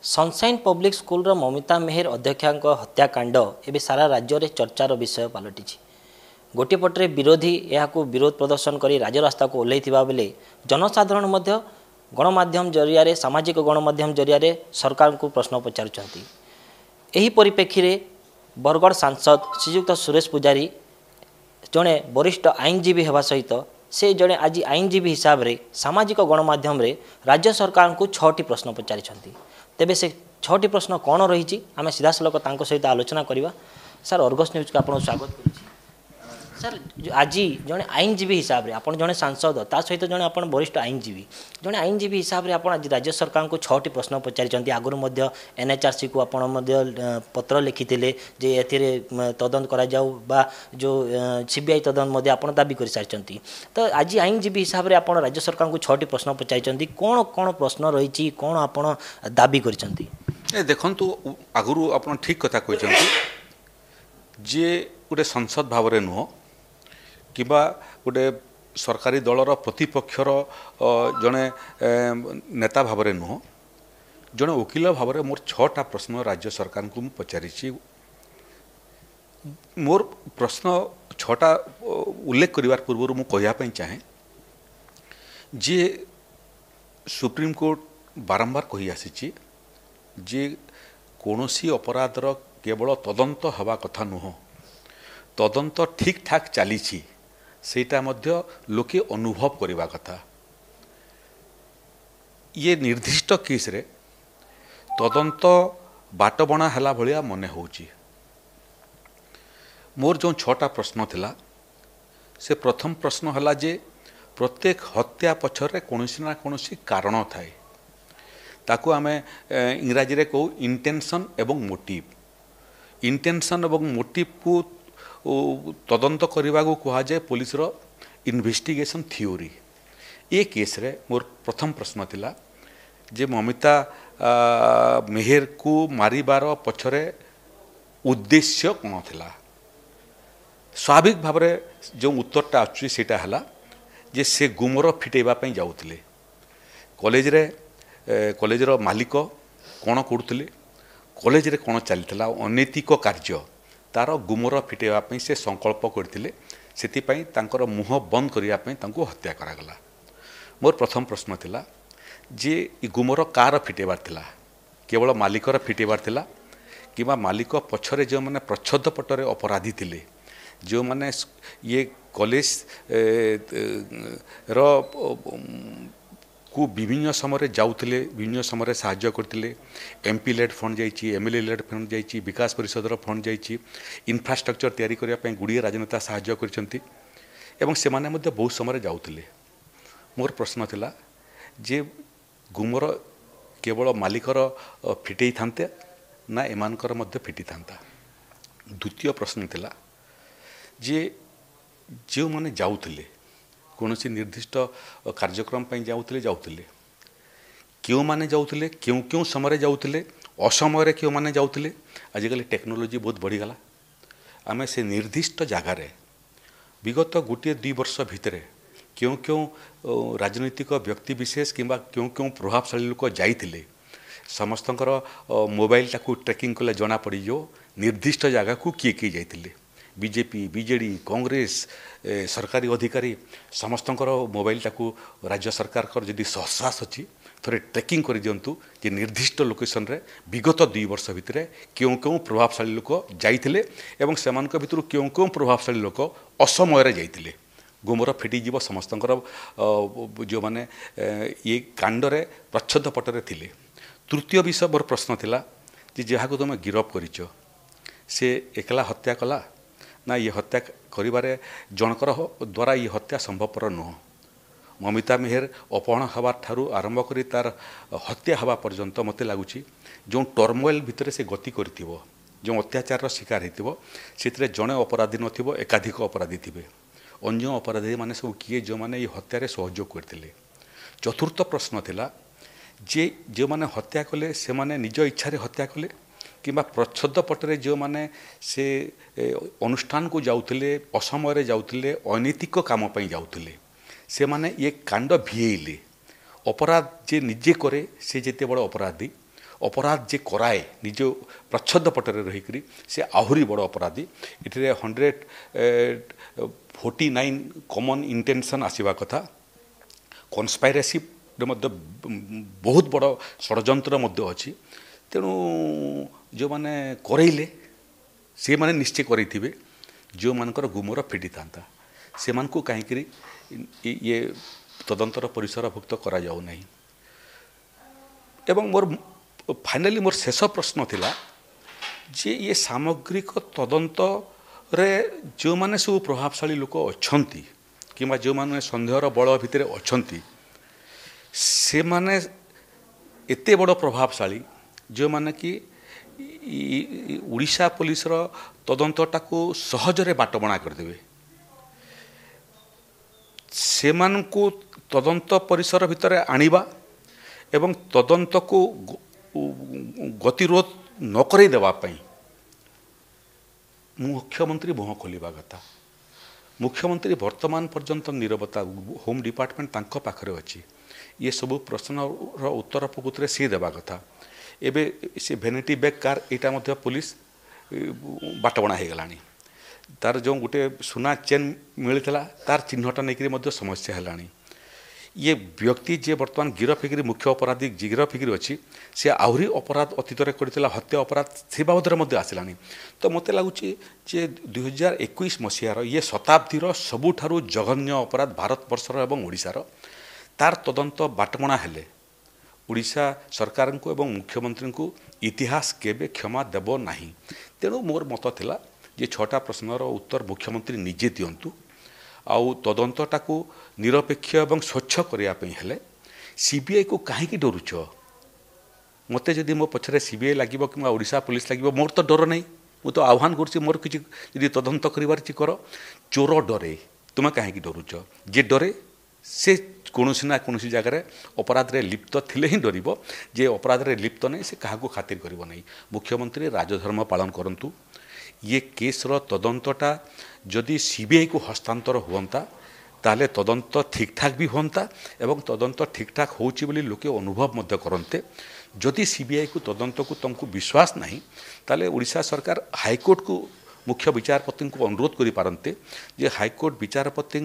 Sunshine Public School Mamita Meher अध्यक्षा हत्याकांड एवं सारा राज्य में चर्चार विषय पलटि गोटे पटे विरोधी यह विरोध प्रदर्शन कर राजरास्ता को ओह्लई बेले जनसाधारण गणमाध्यम जरिया सामाजिक गणमाध्यम जरिया सरकार को प्रश्न पचारुंट। यही परिप्रेक्षी में बरगढ़ सांसद श्रीजुक्त सुरेश पूजारी जड़े वरिष्ठ आईनजीवी होगा सहित से जड़े आज आईनजीवी हिसाब से सामाजिक गणमाध्यम राज्य सरकार को 6टी प्रश्न पचारि तेबे से 6टी प्रश्न कौन रही आम सीधा सलख सहित आलोचना करवा। सर अर्गस न्यूज को आपको स्वागत करुच्ची। सर आज जड़े आईनजीवी हिसाब से आप जड़े सांसद ता सहित जड़े आप वरिष्ठ आईनजीवी जड़े आईनजीवी हिसाब से आज राज्य सरकार को 6टी प्रश्न पचारि आगुरी एनएचआरसी को आप पत्र लिखिते जे ए तदंत करा जाऊ बा जो सीबीआई तदंत आप दाबी कर सारी। तो आज आईनजीवी हिसाब से आप राज्य सरकार को 6टी प्रश्न पचारि कौन कौन प्रश्न रही कौन आप दाबी कर देखु आगुरी आप ठीक कथा कहते जे गोटे संसद भाव में नुह कि गोटे सरकारी दलर प्रतिपक्षर जड़े नेता भाव में नुह जड़े वकिल भाव में मोर 6टा प्रश्न राज्य सरकार को पचारि। मोर प्रश्न 6टा उल्लेख करिवार पूर्व मु कहवाई चाहे जे सुप्रीम कोर्ट बारंबार कही आसी जे कौनसी अपराधर केवल तदंत हवा कथा नुह तदंत ठीक ठाक चली सेटा मध्य लोके अनुभव करवा कथा। ये निर्दिष्ट केस रे तदंत बाटबणा हला भलिया मने होची। मोर जो 6टा प्रश्न थिला से प्रथम प्रश्न हला जे प्रत्येक हत्या पछरे कोनोसी ना कोनोसी कारण थाए ताकू आमे इंग्राजी रे कहू इंटेंशन एवं मोटिव। इंटेंशन एवं मोटिव को तदंत करने को कह जाए पुलिस रो इन्वेस्टिगेशन थ्योरी। ये केस रे मोर प्रथम प्रश्न थिला जे ममिता मेहर को मारिबार पछरे उद्देश्य कौन थिला। स्वाभाविक भाव में जो उत्तरटा आछी सेटा हला जे से गुमर फिटेबा पई जाउथिले कॉलेज मालिक कौन करुले कॉलेज रे कौन चलता अनैतिक कार्य तार गुमर फिटेबा से संकल्प करते से मुह बंद करने हत्या करागला। मोर प्रथम प्रश्न थिला जे गुमर कार फिटेबार थिला केवल मालिकर फिटेबार थिला कि मालिक पछरे जो मैंने प्रच्छद पटरे अपराधी थिले जो मैंने ये कॉलेज को विभिन्न समय जाऊले विभिन्न समय साहाय्य करते एमपी लेड फंड जाइए एमएलए लेड फंड जाइए विकास परिषदर फंड जाइए इन्फ्रास्ट्रक्चर तैयारी करने गुड़िए राजनेता साहाय्य करछंती एवं से माने मध्य बहुत समय जाऊले। मोर प्रश्न थिला जे गुमर केवल मालिकर फिटई थांते ना एमानकर मध्य फिटी थांता। द्वितीय प्रश्न थिला जे जो माने जाऊले कौन सी निर्दिष्ट कार्यक्रम जाऊले क्यों माने जाऊले क्यों क्यों समय जाऊले असमय क्यों माने जाऊले। आजिकल टेक्नोलोजी बहुत बढ़ीगला आमे से निर्दिष्ट जगार विगत गोटे 2 वर्ष भितर क्यों क्यों राजनैतिक व्यक्ति विशेष किंबा क्यों क्यों प्रभावशाली लोक जाइथिले समस्तंकर मोबाइल टाकू ट्रेकिंग कले जना पड़ी जो निर्दिष्ट जगह को किए जाइथिले बीजेपी बीजेडी कांग्रेस सरकारी अधिकारी समस्तंकर मोबाइल टाकू राज्य सरकार जदि सहसास अच्छी थोड़े ट्रेकिंग कर दिंतु जे निर्दिष्ट लोकेशन रे विगत 2 वर्ष भितर क्यों क्यों प्रभावशाली लोक जाइथिले एवं सेमानक भितर क्यों क्यों प्रभावशाली लोक असमय जाइथिले गुमर फिटिजीव समस्तंकर जो माने ये कांडरे प्रच्छद पटरे थिले। तृतीय विषय मोर प्रश्न थिला जे जहाँ तुम गिरफ करिच से एकला हत्या कला ना ये हत्या करिबारे जनकर द्वारा ये हत्या संभवपर नुह। ममिता मेहर अपहरण हवा ठारू आरंभ करी तार हत्या हवा पर्यंत मते लगुच जो टर्मोइल भितर से गति करिथिबो जो अत्याचार शिकार होइथिबो सेतरे जणे अपराधी नथिबो एकाधिक अपराधी थिबे अन्य अपराधी माने सब किए जो माने ये हत्यारे सहयोग करथिले। चतुर्थ प्रश्न थिला जे जो माने हत्या कले से माने निज इच्छा रे हत्या कले किंबा प्रच्छद पटरे जो माने से अनुष्ठान को जाउथिले असमय जाउथिले अनैतिक काम पई जाउथिले से माने ये कांड भिएले अपराध जे निजे करे से जेते बड़ अपराधी अपराध जे कराए निज प्रच्छद पटरे रहीकरी से आहुरी बड़ अपराधी ये 149 कॉमन इंटेंशन आसवा कथा कन्स्पायरेसी बहुत बड़ षड्यंत्र अच्छी तेणु जो मैंने करइले से माने निश्चय करेंगे जो मानकर गुमर फिटी था से मानकु कहीं ये तदंतर परिसरभुक्त करा जाऊ नहीं। एवं मोर फाइनाली मोर शेष प्रश्न थिला जे ये सामग्रिक तदंत रे जो माने सब प्रभावशाली लोक अच्छी कि जो माने संदेहर बल भितर अच्छी से माने एते बड़ प्रभावशाली जो माने कि उड़ीसा पुलिस रो तदंतटा को सहजरे बाटबणा करदेवे से मानकु तदंत परिसर भितर आनिबा एवं तदंत को गतिरोध न करई देवा पई मुख्यमंत्री मुह खोलिबा कथा। मुख्यमंत्री वर्तमान पर्यंत नीरवता होम डिपार्टमेंट तांको पाखरे अछि ये सब प्रश्न उत्तर प्रकृत सी देवा कथा। एबे से भेनिटी बैग कार एटा मध्य पुलिस बाटबणा हो गलानी तार जो गोटे सुना चेन मिलता तार चिन्हटा नहीं समस्या है। ये व्यक्ति जे वर्तमान गिरफ होकर मुख्य अपराधी गिरफ होकर अच्छी से आहरी अपराध अतीत करता हत्या अपराध से बाबद आसला। तो मत लगुच 2021 मसीहार ये शताब्दीर सबुठारु जघन्य अपराध भारत वर्षर एवं ओडिशार तार तदंत बाटमणा हेले ओडिशा सरकार को एवं मुख्यमंत्री को इतिहास केबे क्षमा देव नहीं। तेणु मोर मत थिला जे 6टा प्रश्नर उत्तर मुख्यमंत्री निजे दिंतु आउ तदंतटा को निरपेक्ष एवं स्वच्छ करने हेले सीबीआई को कहीं डरुच मत जदि मो पछरे सीबीआई लगे कि ओडिशा पुलिस लगे मोर तो डर नहीं मु तो आह्वान कर मोर किसी यदि तदंत कर चोर डरे तुम कहीं डरुच जे डरे से कौन ना कौन जगार अपराध रे लिप्त थिले ही डर जे अपराध रे लिप्त नहीं से क्या खातिर कर नहीं। मुख्यमंत्री राजधर्म पालन करंतु ये केस्र तदंतटा जदि सीबीआई को हस्तांतर हुंता ताले तदंत ठीक ठाक भी होता एवं तदंत ठीक ठाक होची बोली लोके अनुभव मध्य करते। जदि सीबीआई को तदंत को तुमको विश्वास नहीं ताले उड़ीसा सरकार हाईकोर्ट को मुख्य विचारपति को अनुरोध करि पारंते जे हाईकोर्ट विचारपति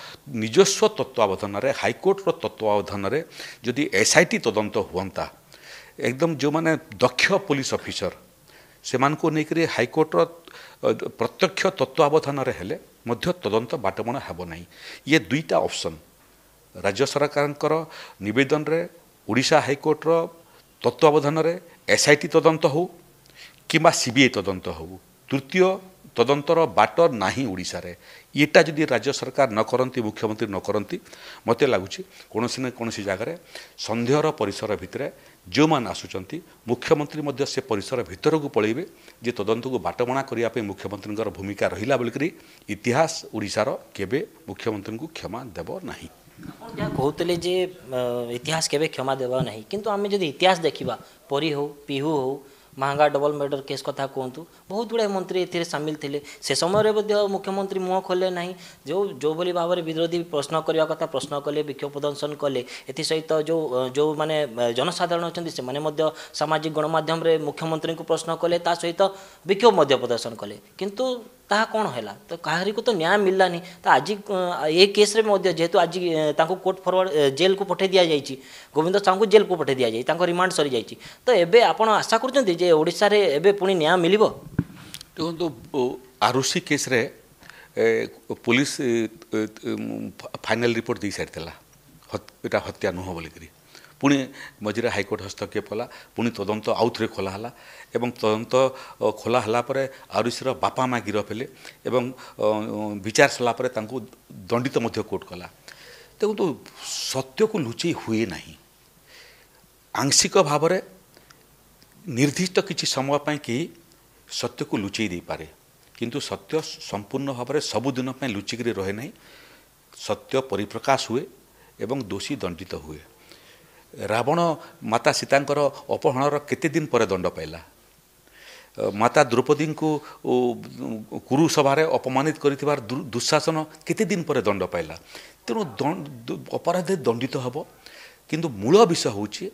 निजस्व तत्वावधान रे हाईकोर्ट रो तत्वावधान रे जदि एसआईटी तदंत हुंता एकदम जो माने दक्ष पुलिस ऑफिसर से मानको नेकरी हाईकोर्ट रो प्रत्यक्ष तत्वावधान रे हेले मध्य तदंत बाटमणा हेबो नहीं। ये दुईटा ऑप्शन राज्य सरकार निवेदन रे उड़ीसा हाईकोर्ट रो तत्वावधान रे एसआईटी तदंत हो किंबा सीबीआई तदंत हो तृतीय तदंतर बाट नाही उड़ीसा रे येटा जदि राज्य सरकार न करती मुख्यमंत्री न करती मत लगुच कौन न कौन जगार संदेहर परिसर भितर जो मान आसुचंती मुख्यमंत्री मध्य से परिसर भितर को पलैबे जे तदंत को बाटबणा करने मुख्यमंत्री भूमिका रहिला बोलिकरी इतिहास उड़ीसार केबे मुख्यमंत्री को क्षमा देव नहीं। जहाँ कहते जे इतिहास केबे क्षमा देवा नहीं किंतु आम जब इतिहास देखा परी हो पिहू हो महंगा डबल मर्डर केस कथा कहतु बहुत गुड़ाए मंत्री ए सामिल थे से समय मुख्यमंत्री मुह खोले ना जो भली भाव में विरोधी प्रश्न करने कथा प्रश्न कले विक्षोभ प्रदर्शन कले एसहित जो माने जनसाधारण अच्छा से सामाजिक गणमाध्यम मुख्यमंत्री को प्रश्न कले सहित विक्षोभ प्रदर्शन कले किंतु ताहा कौन है तो कहारी को तो न्याय मिललानी। तो आज ये केस जेहेतु आज कोर्ट फॉरवर्ड जेल को पठे दि जाइए गोविंद साहू को जेल को पठे दि जाए रिमांड सरी जाइए तो एबे आपण आशा कर ओडिशा रे एबे पुणी न्याय मिलिबो। देखो आरुषि केस रे पुलिस फाइनल रिपोर्ट दी सारी एटा हत्या नुह बोलिकी पुणी मझे हाईकोर्ट हस्तक्षेप कला पुणी तदंत आउ थे खोला एवं तदंत खोला हलापर आरुषिर बापा माँ गिरफ हेले एवं विचार सलापर दंडित कोर्ट कला। देखो तो सत्य को लुचई हुए ना आंशिक भाव में निर्दिष्ट किसी समय कि सत्य को लुचई दे पारे किंतु सत्य संपूर्ण भाव में सबुदिन लुचिक रहे ना सत्य परिप्रकाश हुए एवं दोषी दंडित हुए। रावण माता सीतांकर अपहरणर केते दिन पर दंड पाइला माता द्रौपदी को कुरुसभा अपमानित कर दुशासन केते दिन पर दंड पाइला। तेणु अपराध दंडित हम किंतु मूल विषय हूँ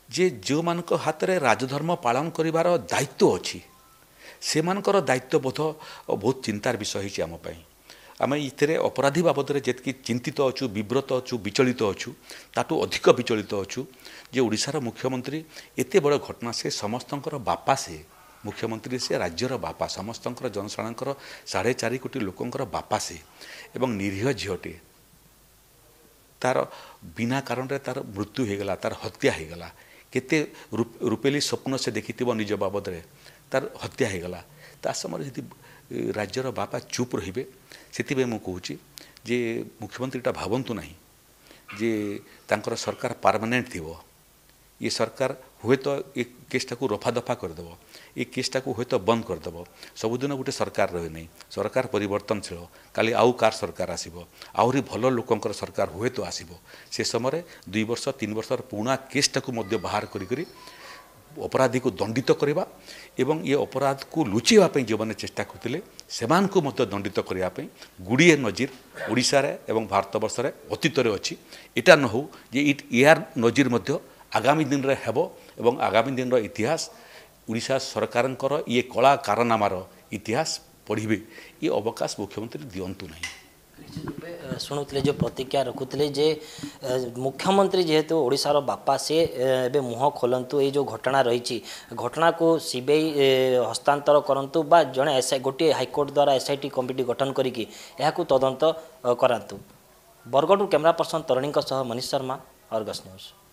जे जो मानक हाथ में राजधर्म पालन करिवार दायित्व अच्छी से मानकर दायित्वबोध बहुत चिंतार विषय होती आम आम इतने अपराधी बाबद में जी चिंतित अच्छु विव्रत अच्छु विचलित अच्छु ताठू अधिक विचलित अच्छु जे ओडिशार मुख्यमंत्री एते बड़ घटना से समस्तंकर बापा से मुख्यमंत्री से राज्यर बापा समस्तंकर जनसाधारण 4.5 कोटी लोकंकर बापा से एवं निरीह झीटे तार बिना कारण रे तार मृत्यु होगला तार हत्या होगला केते रूपेली स्वप्न से देखी निज बाबद रे तार हत्या होगला ता समय यदि राज्यर बापा चुप रे से मु कहूँ जे मुख्यमंत्रीटा भावंतु नहीं जे तांकर सरकार परमानेंट थी ये सरकार हुए तो ये केसटा को रफा दफा करदेव ये केसटा को हुए तो बंद करदेव सबुदिन गोटे सरकार रहे नहीं सरकार परिवर्तनशील काली आउ कार सरकार आसीबो आहुरी भल लोकंकर सरकार हुए तो आसीबो से समय 2 वर्ष 3 वर्ष पुणा केसटा को मध्य बाहर करी अपराधी को दंडित करवा एवं ये अपराध को लुचेवाई जो मैंने चेष्टा करते से दंडित करने गुड़िए नजीर ओडिशा रे एवं भारतवर्ष में अतीत अच्छी इटा न हो जे यार नजीर मध्य आगामी दिन रे हेबो एवं आगामी दिन रो इतिहास ओडिशा सरकारंकर ये कला कारनामार इतिहास पढ़िबे ये अवकाश मुख्यमंत्री दिंतु नहीं। शुणुले जो प्रतिक्रिया रखुले जे मुख्यमंत्री जेहेतु ओडिशार बापा से एबे मुह खोलंतु ये जो घटना रही घटना को सीबीआई हस्तांतर करंतु बा जड़े एसआई गोटे हाईकोर्ट द्वारा एसआईटी कमिटी गठन करिकी एहाकु तदंत करांतु। बरगढ़ कैमरा पर्सन तरुणी मनीष शर्मा, अर्गस न्यूज।